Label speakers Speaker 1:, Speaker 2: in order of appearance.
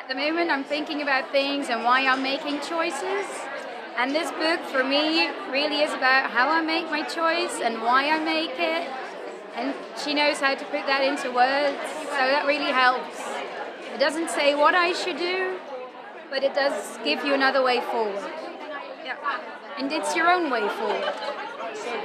Speaker 1: At the moment I'm thinking about things and why I'm making choices. And this book for me really is about how I make my choice and why I make it. And she knows how to put that into words, so that really helps. It doesn't say what I should do, but it does give you another way forward. Yeah. And it's your own way forward.